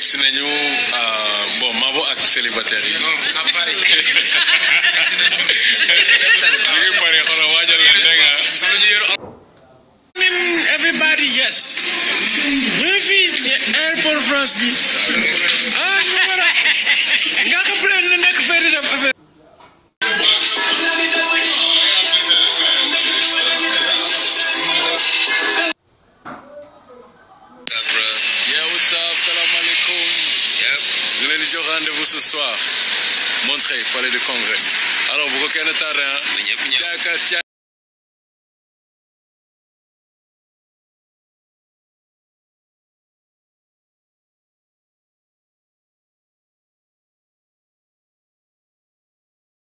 egsi nañu bon Mabo ak célibataire yi. à Paris. ñu ngi pare xoolal waajal leen dégg nga. Everybody yes. ñu fii ci airport France bi. ñu war a nga xam ne nekk fay di def affaire. Rendez-vous ce soir, Montreuil, palais de congrès. Alors, vous connaissez